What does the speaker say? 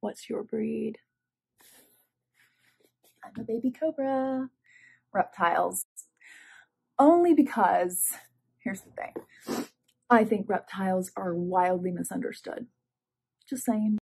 What's your breed? I'm a baby cobra. Reptiles. Only because, here's the thing, I think reptiles are wildly misunderstood. Just saying.